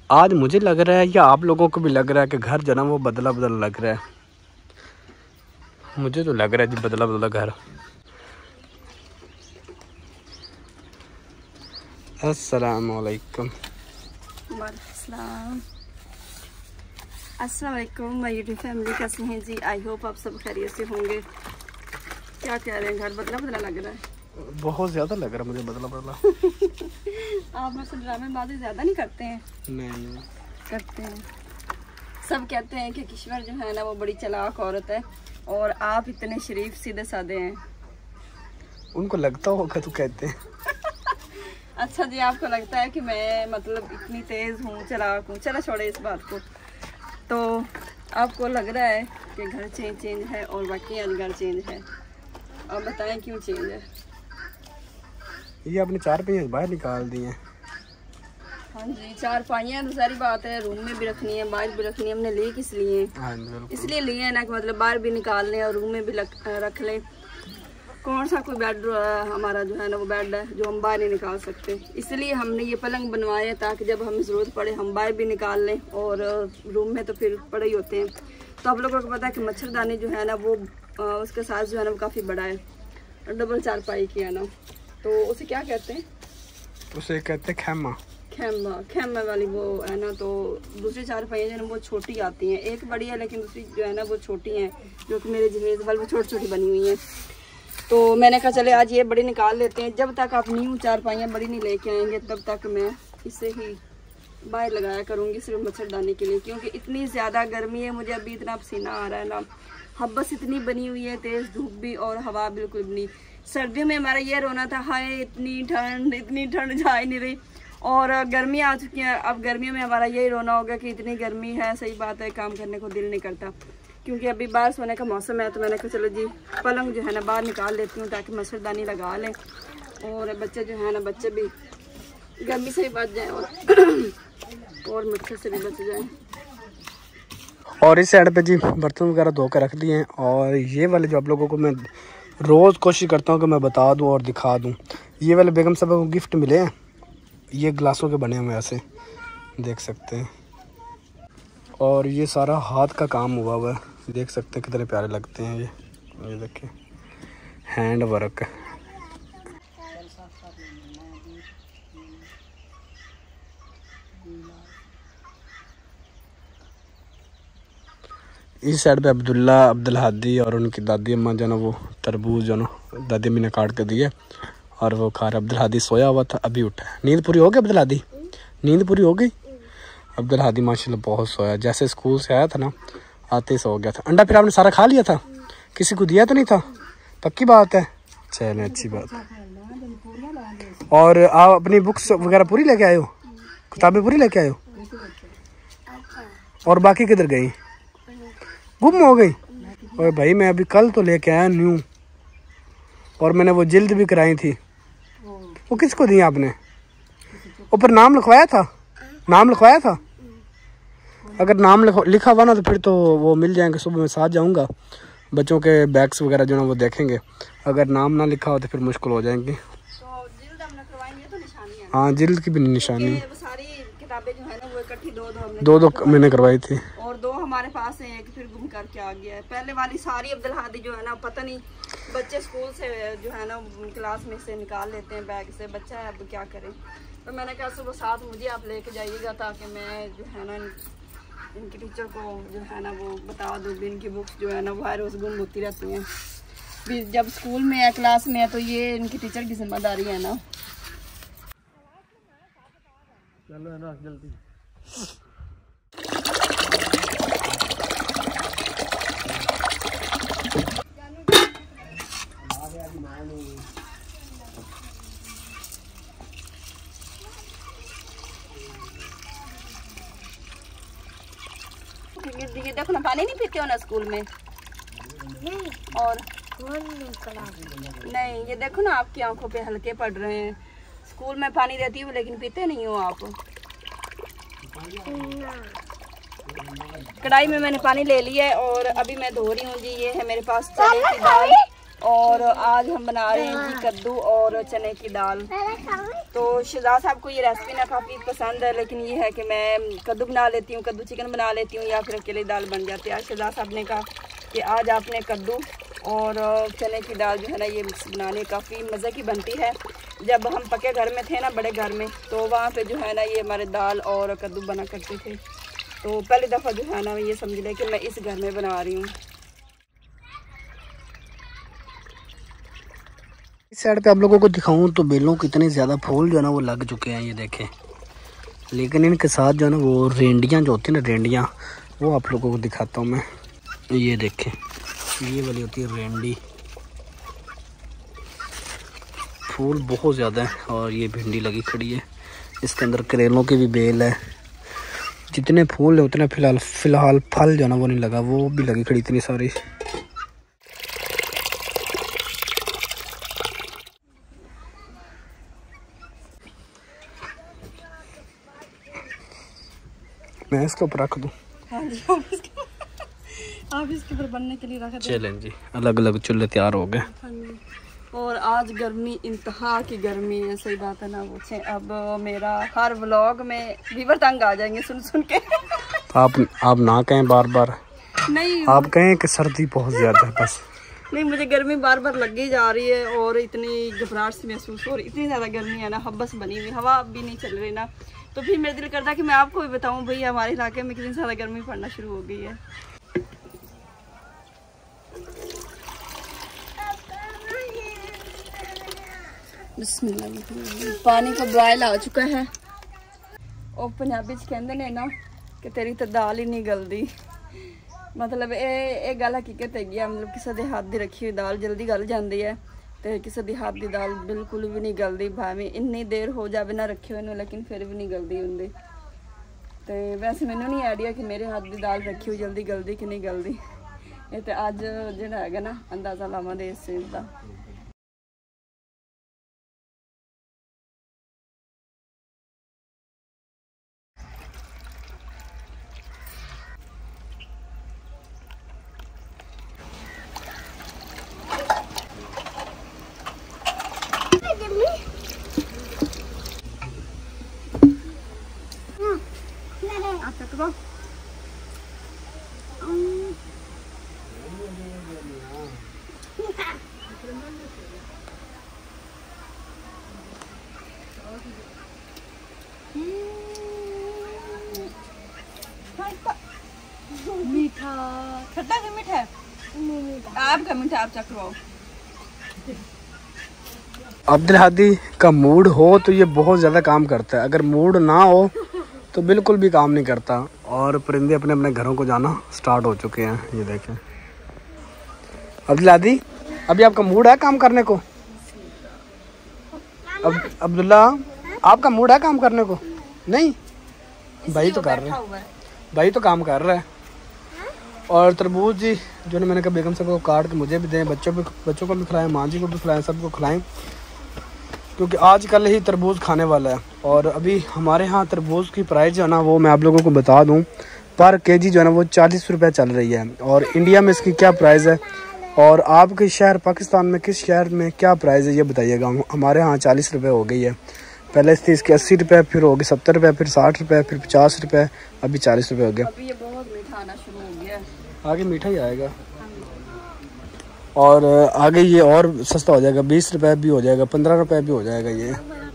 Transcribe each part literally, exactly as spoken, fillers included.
आज मुझे लग रहा है या आप लोगों को भी लग रहा है कि घर जो ना वो बदला बदला लग रहा है। मुझे तो लग रहा है जी बदला बदला घर। अस्सलाम वालेकुम। वालेकुम अस्सलाम वालेकुम माय यूट्यूब फैमिली, कैसे हैं जी? आई होप आप सब खैरियत से होंगे। क्या कह रहे हैं, घर बदला बदला लग रहा है? बहुत ज़्यादा लग रहा है मुझे बदला बदला। आप मुझसे ड्रामेबाजी ज़्यादा नहीं करते हैं? नहीं करते हैं। सब कहते हैं कि किश्वर जो है ना वो बड़ी चालाक औरत है और आप इतने शरीफ सीधे साधे हैं। उनको लगता होगा तो कहते हैं। अच्छा जी, आपको लगता है कि मैं मतलब इतनी तेज़ हूँ, चालाक हूँ? चलो छोड़े इस बात को। तो आपको लग रहा है कि घर चेंज चेंज है और बाकी आज घर चेंज है। आप बताएं क्यों चेंज है? ये अपने चार पहिए बाहर निकाल दिए। हाँ जी, चार पाइयाँ तो सारी बात है, रूम में भी रखनी है, बाहर भी रखनी है। हमने लिए किस लिए? इसलिए लिए है ना कि मतलब बाहर भी निकाल लें और रूम में भी रख लें। कौन सा कोई बेड हमारा जो है ना वो बेड है जो हम बाहर नहीं निकाल सकते, इसलिए हमने ये पलंग बनवाए ताकि जब हमें ज़रूरत पड़े हम बाहर भी निकाल लें और रूम में तो फिर पड़े ही होते हैं। तो आप लोगों को पता है कि मच्छरदानी जो है ना वो उसका साइज़ जो है ना वो काफ़ी बड़ा है, डबल चारपाई की है ना, तो उसे क्या कहते हैं? उसे कहते हैं खैमा। खैमा, खैमा वाली वो है ना। तो दूसरी चारपाइयाँ जो है ना वो छोटी आती हैं, एक बड़ी है लेकिन दूसरी जो है ना वो छोटी हैं, जो कि मेरे जहेज वाली वो छोटी छोटी बनी हुई हैं। तो मैंने कहा चले आज ये बड़ी निकाल लेते हैं। जब तक आप न्यू चारपाइयाँ बड़ी नहीं लेके आएंगे तब तक मैं इसे ही बाहर लगाया करूँगी सिर्फ मच्छरदानी के लिए, क्योंकि इतनी ज़्यादा गर्मी है, मुझे अभी इतना पसीना आ रहा है ना। हब्बस इतनी बनी हुई है, तेज़ धूप भी और हवा बिल्कुल भी नहीं। सर्दियों में हमारा ये रोना था, हाय इतनी ठंड इतनी ठंड जा ही नहीं रही, और गर्मी आ चुकी है। अब गर्मियों में हमारा यही रोना होगा कि इतनी गर्मी है। सही बात है, काम करने को दिल नहीं करता, क्योंकि अभी बाहर सोने का मौसम है। तो मैंने कहा चलो जी पलंग जो है ना बाहर निकाल देती हूँ ताकि मच्छरदानी लगा लें और बच्चे जो है ना बच्चे भी गर्मी से भी बच जाएँ और, और मच्छर से भी बच जाएँ। और इस साइड पे जी बर्तन वगैरह धो कर रख दिए हैं। और ये वाले जो आप लोगों को मैं रोज़ कोशिश करता हूँ कि मैं बता दूँ और दिखा दूँ, ये वाले बेगम साहब को गिफ्ट मिले हैं। ये ग्लासों के बने हुए ऐसे देख सकते हैं, और ये सारा हाथ का काम हुआ हुआ है, देख सकते हैं कितने प्यारे लगते हैं ये। ये देखें, हैंड वर्क। इस साइड पे अब्दुल्ला अब्दुल हादी और उनकी दादी अम्मा जो ना वो तरबूज जो ना दादी अम्मी ने काट के दिए और वो खा रहे। अब्दुल हादी सोया हुआ था, अभी उठा है। नींद पूरी हो गई अब्दुल हादी? नींद पूरी हो गई? अब्दुल हादी माशाल्लाह बहुत सोया, जैसे स्कूल से आया था ना आते ही सो गया था। अंडा फिर आपने सारा खा लिया था? किसी को दिया तो नहीं था? पक्की बात है, चलें अच्छी बात है। और आप अपनी बुक्स वगैरह पूरी लेके आए हो, किताबें पूरी लेके आए हो? और बाकी किधर गई? गुम हो गई? और भाई मैं अभी कल तो लेके आया न्यू, और मैंने वो जिल्द भी कराई थी। वो किसको दी आपने? ऊपर नाम लिखवाया था? नाम लिखवाया था? अगर नाम लिखा हुआ ना तो फिर तो वो मिल जाएंगे। सुबह मैं साथ जाऊंगा, बच्चों के बैग्स वगैरह जो ना वो देखेंगे। अगर नाम ना लिखा हो तो फिर मुश्किल हो जाएंगी। तो जिल्द हमने करवाएंगे तो निशानी है। हाँ, जिल्द की भी निशानी। वो सारी किताबें जो है ना वो इकट्ठी दो दो हमने दो दो मैंने करवाई थी, और दो हमारे पास है, एक फिर गुम करके आ गया है। पहले वाली सारी अब्दुल हादी जो है ना पता नहीं बच्चे स्कूल से जो है ना क्लास में से निकाल लेते हैं बैग से, बच्चा है अब क्या करें। तो मैंने कहा सुबह साथ मुझे आप लेके जाइएगा ताकि मैं जो है ना इनके टीचर को जो है ना वो बता दूँ। इनकी बुक्स जो है ना वो रोज़ गुम होती रहती हैं, भी जब स्कूल में है क्लास में है तो ये इनकी टीचर की जिम्मेदारी है ना। चलो है ना जल्दी। ये देखो ना, पानी नहीं पीते हो ना स्कूल में? नहीं। और नहीं, ये देखो ना आपकी आंखों पे हल्के पड़ रहे हैं। स्कूल में पानी देती हूँ लेकिन पीते नहीं हो आप। कढ़ाई में मैंने पानी ले लिया है और अभी मैं धो रही हूँ जी। ये है मेरे पास चने की दाल, और आज हम बना रहे हैं जी कद्दू और चने की दाल। तो शहजाद साहब को ये रेसिपी ना काफ़ी पसंद है, लेकिन ये है कि मैं कद्दू बना लेती हूँ, कद्दू चिकन बना लेती हूँ या फिर अकेले दाल बन जाती है। आज शहजाद साहब ने कहा कि आज आपने कद्दू और चने की दाल जो है ना ये मिक्स बनाने काफ़ी मज़े की बनती है। जब हम पक्के घर में थे ना, बड़े घर में, तो वहाँ पे जो है ना ये हमारे दाल और कद्दू बना करते थे। तो पहली दफ़ा जो है ना ये समझ लें कि मैं इस घर में बना रही हूँ। इस साइड पे आप लोगों को दिखाऊं तो बेलों को इतने ज़्यादा फूल जो है ना वो लग चुके हैं, ये देखें। लेकिन इनके साथ जो है ना वो रेंडियाँ जो होती हैं ना, रेंडियाँ, वो आप लोगों को दिखाता हूँ मैं। ये देखें, ये वाली होती है रेंडी। फूल बहुत ज़्यादा है और ये भिंडी लगी खड़ी है। इसके अंदर करेलों के भी बेल है। जितने फूल है उतने फिलहाल फिलहाल फल जो है ना वो नहीं लगा, वो भी लगी खड़ी इतनी सारी। मैं इसके ऊपर रख दूँ? हाँ जी, आप इसके आप इसके ऊपर बनने के लिए रख दें। चलें जी, अलग अलग चूल्हे तैयार हो गए। और आज गर्मी इंतहा की गर्मी है, सही बात है ना पूछें। अब मेरा हर व्लॉग में व्यूअर तंग आ जाएंगे सुन सुन के। आप आप ना कहें बार बार, नहीं आप कहें कि सर्दी बहुत ज़्यादा है बस। नहीं, मुझे गर्मी बार बार लगी जा रही है और इतनी घबराहट सी महसूस हो रही, इतनी ज़्यादा गर्मी है ना, हब्बस बनी हुई, हवा भी नहीं चल रही ना। तो फिर मेरा दिल करता है कि मैं आपको भी बताऊं भाई हमारे इलाके में कितनी ज़्यादा गर्मी पड़ना शुरू हो गई है। बिस्मिल्लाह। पानी का बॉयल आ चुका है और पंजाबी च कहते ने ना कि तेरी तो दाल ही नहीं गलदी। मतलब ये गल हकीकत है, मतलब किसी के हाथ की रखी हुई दाल जल्दी गल जाती है, तो किसी के हाथ की दाल बिल्कुल भी नहीं गलती, भावें इन्नी देर हो जाए ना रखे हुए, लेकिन फिर भी नहीं गलती होंगी। तो वैसे मैंने नहीं आइडिया कि मेरे हाथ की दाल रखी हुई जल्दी गलती कि नहीं गलती। ये तो अज जो है ना अंदाजा लावांगे इस चीज़ का। मीठा खट्टा का मीठा है, आपका मीठा आप चखवाओ। अब्दुल हादी का मूड हो तो ये बहुत ज़्यादा काम करता है, अगर मूड ना हो तो बिल्कुल भी काम नहीं करता। और परिंदे अपने अपने घरों को जाना स्टार्ट हो चुके हैं, ये देखें। अब्दुल हादी, अभी आपका मूड है काम करने को? अब अब्दुल्ला, आपका मूड है काम करने को? नहीं, भाई तो कर रहे हैं, भाई तो काम कर रहा है। और तरबूज जी जो ने मैंने कहा बेगम साहब को काट के मुझे भी दें, बच्चों भी बच्चों को भी खिलाएं, माँ जी को भी खिलाएं, सबको खिलाएं, क्योंकि आजकल ही तरबूज खाने वाला है। और अभी हमारे यहाँ तरबूज की प्राइस जो है ना वो मैं आप लोगों को बता दूँ, पर केजी जो है ना वो चालीस रुपये चल रही है। और इंडिया में इसकी क्या प्राइस है और आपके शहर पाकिस्तान में किस शहर में क्या प्राइस है ये बताइएगा। हमारे यहाँ चालीस रुपये हो गई है, पहले थी इसके अस्सी रुपये, फिर हो गए सत्तर रुपये, फिर साठ रुपये, फिर पचास रुपये, अभी चालीस रुपये हो गया। अभी ये बहुत मीठा आना शुरू हो गया, आगे मीठा ही आएगा और आगे ये और सस्ता हो जाएगा, बीस रुपये भी हो जाएगा, पंद्रह रुपये भी हो जाएगा। ये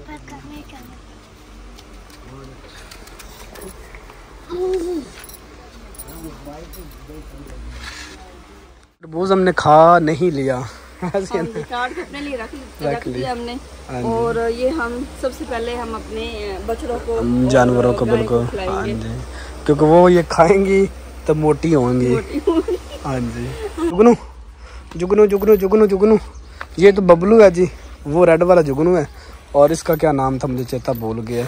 तरबूज हमने खा नहीं लिया, काट के अपने लिए रख रख लिया हमने। और ये हम सबसे पहले हम अपने बछड़ों को, जानवरों को बिल्कुल, हाँ जी, क्योंकि वो ये खाएंगी तो मोटी होंगी। हाँ जी। जुगनू जुगनू जुगनू जुगनू जुगनू, ये तो बबलू है जी, वो रेड वाला जुगनू है। और इसका क्या नाम था मुझे चेता भूल गया।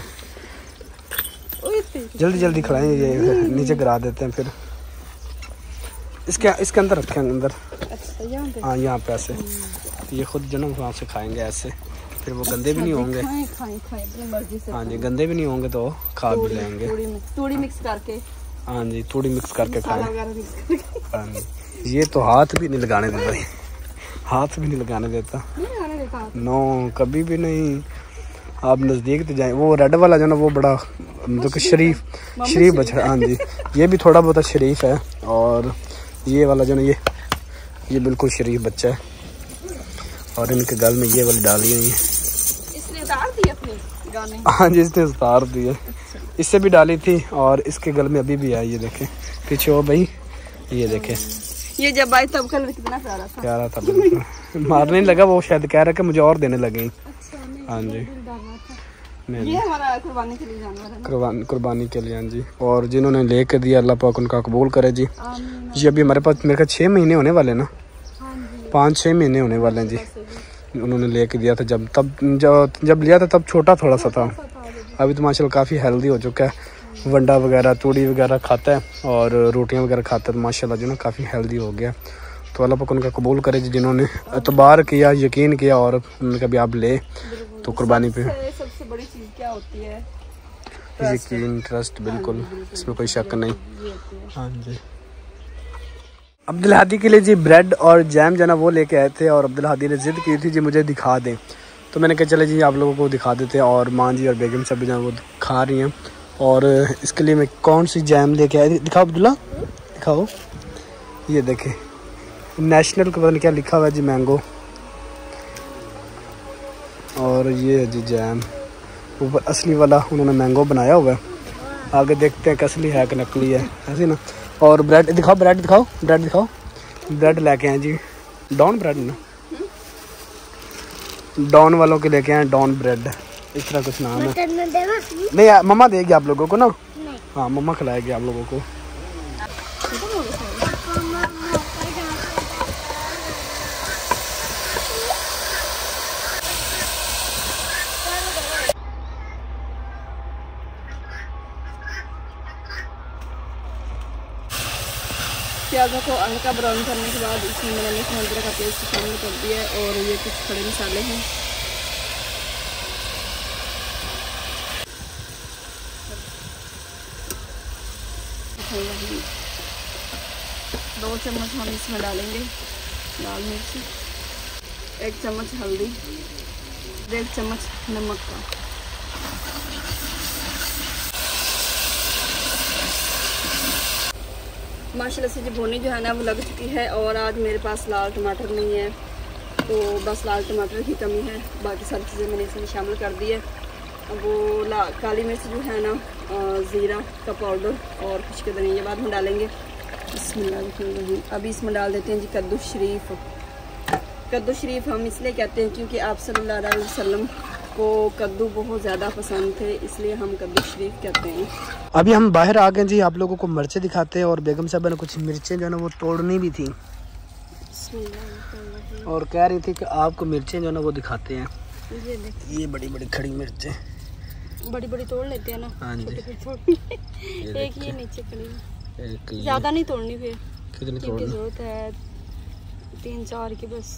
जल्दी जल्दी खिलाएंगे, ये नीचे गिरा देते हैं फिर। इसके इसके अंदर रखें अंदर। अच्छा, हाँ यहाँ पे ऐसे, ये खुद जो ना वहाँ से खाएंगे ऐसे, फिर वो गंदे भी नहीं होंगे। हाँ जी, गंदे भी नहीं होंगे तो खा भी लेंगे। तूड़ी मिक्स करके, हाँ जी, थोड़ी मिक्स करके खाएं। हाँ जी, ये तो हाथ भी नहीं लगाने देता, हाथ भी नहीं लगाने देता। नहीं लगाने देता हाथ? नो, कभी भी नहीं। आप नज़दीक तो जाए। वो रेड वाला जो ना वो बड़ा मतलब कि शरीफ शरीफ बछड़ा, हाँ जी, ये भी थोड़ा बहुत शरीफ है। और ये वाला जो ना ये ये बिल्कुल शरीफ बच्चा है। और इनके गल में ये वाली डाली हुई है। इसने उतार दी अपनी गाने? हाँ जी, इसने उतार दी है। इससे भी डाली थी और इसके गल में अभी भी आई। ये देखें पीछे हो भाई, ये देखें। ये जब आई तब कलर कितना प्यारा था। प्यारा था बिल्कुल। मारने नहीं लगा, वो शायद कह रहा कि मुझे और देने लगे। हाँ जी, नहीं, ये हमारा कुर्बानी के लिए जानवर है। कुर्बानी कुर्बानी के लिए, हाँ जी। और जिन्होंने लेके दिया अल्लाह पाक उनका कबूल करे जी। जी अभी हमारे पास मेरे ख्याल छः महीने होने वाले ना, पाँच छः महीने होने वाले हैं जी। उन्होंने लेके दिया था जब तब जब जब लिया था तब छोटा थोड़ा सा था। अभी तो माशाल्लाह काफ़ी हेल्दी हो चुका है। वंडा वगैरह तूड़ी वगैरह खाता है और रोटियां वगैरह खाता है। तो माशाल्लाह जो ना काफ़ी हेल्दी हो गया। तो अल्लाह पाक उनका कबूल करे जी, जिन्होंने एतबार किया, यकीन किया और उन्होंने कभी आप ले तो कुर्बानी पे। सबसे बड़ी चीज़ क्या होती है? यकीन, ट्रस्ट, बिल्कुल, इसमें कोई शक नहीं। हाँ जी। अब्दुल हादी के लिए जी ब्रेड और जैम जो ना वो लेके आए थे और अब्दुल हादी ने ज़िद की थी जी मुझे दिखा दें। तो मैंने कहा चले जी आप लोगों को दिखा देते हैं। और माँ जी और बेगम सब जो वो खा रही हैं। और इसके लिए मैं कौन सी जैम लेके आया, दिखाओ अब्दुल्ला, दिखाओ। ये देखें नेशनल का पता नहीं क्या लिखा हुआ है जी, मैंगो। और ये है जी जैम, ऊपर असली वाला उन्होंने मैंगो बनाया हुआ है। आगे देखते हैं कि असली है कि नकली है, ऐसे ना। और ब्रेड दिखाओ, ब्रेड दिखाओ, ब्रेड दिखाओ। ब्रेड लेके आए जी, डॉन ब्रेड ना, डॉन वालों के लेके आए डॉन ब्रेड, इस तरह कुछ नाम है। नहीं यार, मम्मा देगी आप लोगों को ना। हाँ मम्मा खिलाएगी आप लोगों को। प्याज़ों को हल्का ब्राउन करने के बाद इसमें मैंने लहसुन अदरक का पेस्ट शामिल कर दिया है। और ये कुछ खड़े मसाले हैं। दो चम्मच हम इसमें डालेंगे लाल मिर्च, एक चम्मच हल्दी, एक चम्मच नमक का। माशाल्लाह से जी भुनी जो है ना वो लग चुकी है। और आज मेरे पास लाल टमाटर नहीं है तो बस लाल टमाटर की कमी है। बाकी सारी चीज़ें मैंने इसमें शामिल कर दी है। वो ला काली मिर्च जो है ना, ज़ीरा का पाउडर और कुछ के धनिया बाद में डालेंगे। बिस्मिल्लाह। अभी इसमें डाल देते हैं जी कद्दू शरीफ। कद्दू शरीफ हम इसलिए कहते हैं क्योंकि आप सल्लल्लाहु अलैहि वसल्लम को कद्दू बहुत ज़्यादा पसंद थे, इसलिए हम कद्दू शरीफ कहते हैं। अभी हम बाहर आ गए जी, आप लोगों को मिर्चें दिखाते हैं। और बेगम साहब ने कुछ मिर्चें जो है ना वो तोड़नी भी थी और कह रही थी कि आपको मिर्चें जो है ना वो दिखाते हैं। ये देखिए, ये बड़ी बड़ी खड़ी मिर्चें, बड़ी बड़ी तोड़ लेते हैं ना। हाँ जी। एक ये नीचे खड़ी, ज़्यादा नहीं तोड़नी, फिर कितनी तोड़नी जरूरत है? तीन चार की बस।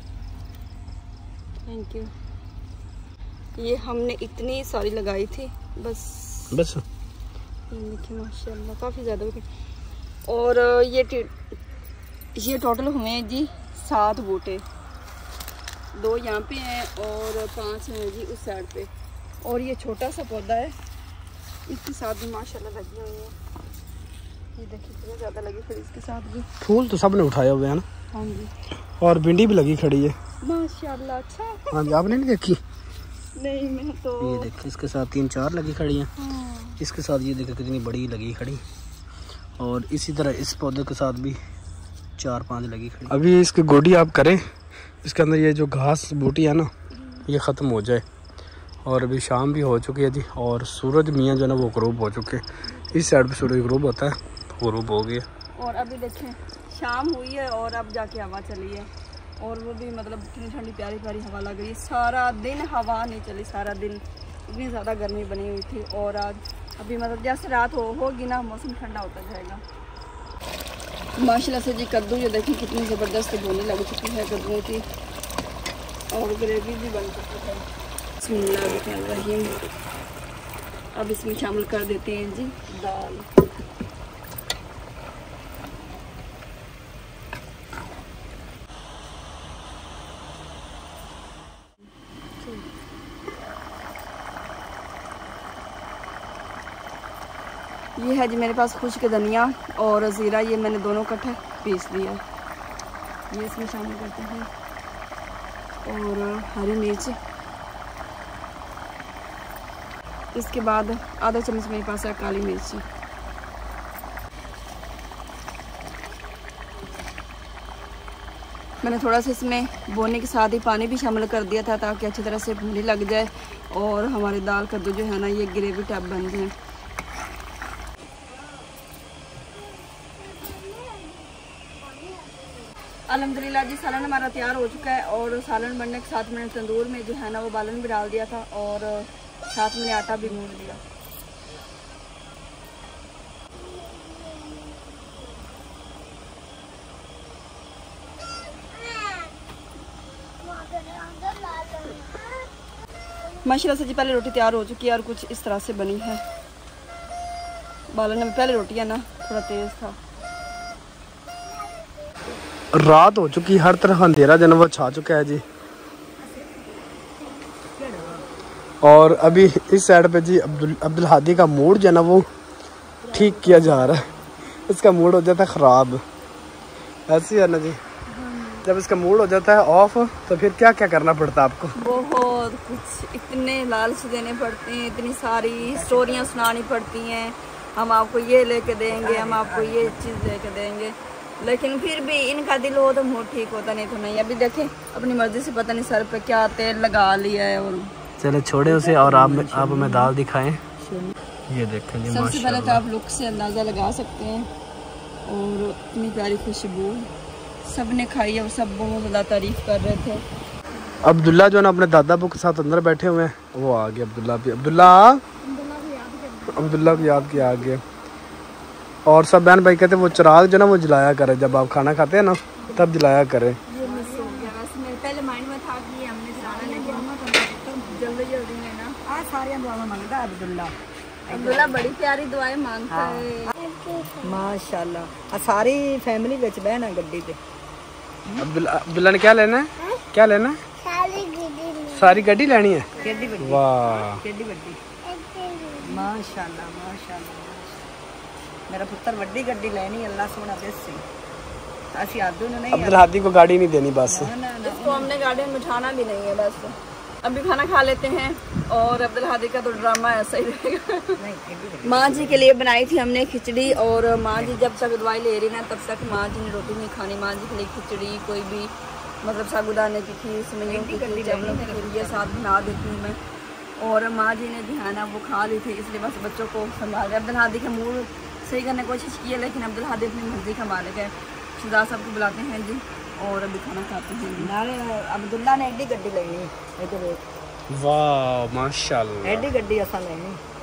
Thank you. ये हमने इतनी सारी लगाई थी बस बस। ये देखिए माशाल्लाह काफ़ी ज़्यादा। और ये ये टोटल हुए जी सात बूटे, दो यहाँ पे हैं और पांच हैं जी उस साइड पे। और ये छोटा सा पौधा है, इसके साथ भी माशाल्लाह लगी हुई है। ये देखिए कितनी ज़्यादा लगी खड़ी इसके साथ भी। फूल तो सब ने उठाए हुए हैं ना। हाँ जी। और भिंडी भी लगी खड़ी है माशाल्लाह। अच्छा, हाँ जी, आपने नहीं देखी? नहीं मैं तो। ये देखिए इसके साथ तीन चार लगी खड़ी हैं। हाँ। इसके साथ ये देखिए कितनी बड़ी लगी खड़ी। और इसी तरह इस पौधे के साथ भी चार पांच लगी खड़ी। अभी इसकी गोडी आप करें, इसके अंदर ये जो घास बूटी है ना ये ख़त्म हो जाए। और अभी शाम भी हो चुकी है जी और सूरज मियाँ जो है ना वो ग़ुरूब हो चुके हैं। इस साइड पे सूरज ग़ुरूब होता है तो ग़ुरूब हो गया। और अभी देखें शाम हुई है और अब जाके हवा चली है और वो भी मतलब कितनी ठंडी प्यारी प्यारी हवा लग रही है। सारा दिन हवा नहीं चली, सारा दिन इतनी ज़्यादा गर्मी बनी हुई थी। और आज अभी मतलब जैसे रात हो होगी ना मौसम ठंडा होता जाएगा। माशाल्लाह से जी कद्दू जो देखिए कितनी ज़बरदस्त भुनी लग चुकी है कद्दू की और ग्रेवी भी बन चुकी है। बिस्मिल्लाहिर्रहमानिर्रहीम। अब इसमें शामिल कर देते हैं जी दाल। ये है जी मेरे पास खुश्क धनिया और ज़ीरा, ये मैंने दोनों इकट्ठे पीस दिया, ये इसमें शामिल करते हैं। और हरी मिर्च, इसके बाद आधा चम्मच मेरे पास है काली मिर्च। मैंने थोड़ा सा इसमें बोने के साथ ही पानी भी शामिल कर दिया था ताकि अच्छी तरह से भूनी लग जाए और हमारी दाल कद्दू जो है ना ये ग्रेवी टाइप बन जाए। अल्हम्दुलिल्लाह जी सालन हमारा तैयार हो चुका है और सालन बनने के साथ मैंने तंदूर में जो है ना वो बालन भी डाल दिया था और साथ मैंने आटा भी गूंद दिया। माशाल्लाह से जी पहले रोटी तैयार हो चुकी है और कुछ इस तरह से बनी है। बालन में पहले रोटी है ना थोड़ा तेज था। रात हो चुकी, हर तरफ अंधेरा जो है वो छा चुका है जी। और अभी इस साइड पे जी अब्दुल अब्दुल हादी का मूड जो है ना वो ठीक किया जा रहा है। इसका मूड हो जाता है ख़राब, ऐसे है ना जी। जब इसका मूड हो जाता है ऑफ तो फिर क्या क्या करना पड़ता है आपको? बहुत कुछ, इतने लालच देने पड़ते हैं, इतनी सारी स्टोरियाँ सुनानी पड़ती हैं। हम आपको ये लेके देंगे, हम आपको ये चीज़ लेके देंगे, लेकिन फिर भी इनका दिल हो तो मूड ठीक होता नहीं तो नहीं। अभी देखें अपनी मर्जी से पता नहीं सर पे क्या तेल लगा लिया है। और चलो छोड़े उसे और आप आप हमें दाल दिखाएं। ये देखें जी, सबसे पहले तो आप लुक से अंदाज़ा लगा सकते हैं। और इतनी प्यारी खुशबू, सब ने खाई है और सब बहुत ज़्यादा तारीफ कर रहे थे। अब्दुल्ला जो है ना अपने दादा अबू के साथ अंदर बैठे हुए हैं, वो आ गया अब्दुल्ला भी। अब्दुल्ला अब्दुल्ला को याद किया आ गया। और सब बहन भाई कहते वो चिराग जो ना वो जलाया करे, जब आप खाना खाते हैं ना तब जलाया करे। ये मिस हो गया, वैसे मेरे पहले माइंड में था कि हमने जलाना, लेकिन जल्दी जल्दी में ना आ सारियां दुआएं मांगदा अब्दुल्ला। अब्दुल्ला बड़ी प्यारी दुआएं मांगता है माशाल्लाह। आ सारी फैमिली विच बहना गड्डी ते। अब्दुल्ला अब्दुल्ला ने क्या लेना है? क्या लेना है? सारी गड्डी लेनी है। केडी बड्डी, वाह केडी बड्डी, माशाल्लाह माशाल्लाह। मेरा पुत्र वड्डी गड्डी लेनी, अल्लाह सोना देसी। ऐसी आदू नहीं। अब्दुल हादी को गाड़ी नहीं देनी बस। इसको हमने गार्डन में उठाना भी नहीं है बस। अभी खाना खा लेते हैं और अब्दुल हादी का तो ड्रामा ऐसा ही रहेगा। माँ जी के लिए बनाई थी हमने खिचड़ी और माँ जी जब तक दवाई ले रही ना तब तक माँ जी ने रोटी नहीं खानी। माँ जी के लिए खिचड़ी, कोई भी मतलब साबुदाने की खीर, सेवइयों की खीर, चावलों की खीर, ये साथ बना देती हूँ मैं। और माँ जी ने जो है ना वो खा ली थी, इसलिए बस बच्चों को संभाल रहे। अब्दुल हादी का मूड सही करने की कोशिश की है, लेकिन अब्दुल हादी अपनी मर्जी का मालिक है। शहजाद साहब को बुलाते हैं जी और अभी खाना खाते हैं। नाले अब्दुल्ला ने एडी गड्डी लेनी, इधर देख। वाह माशाल्लाह, एडी गड्डी असा लेनी।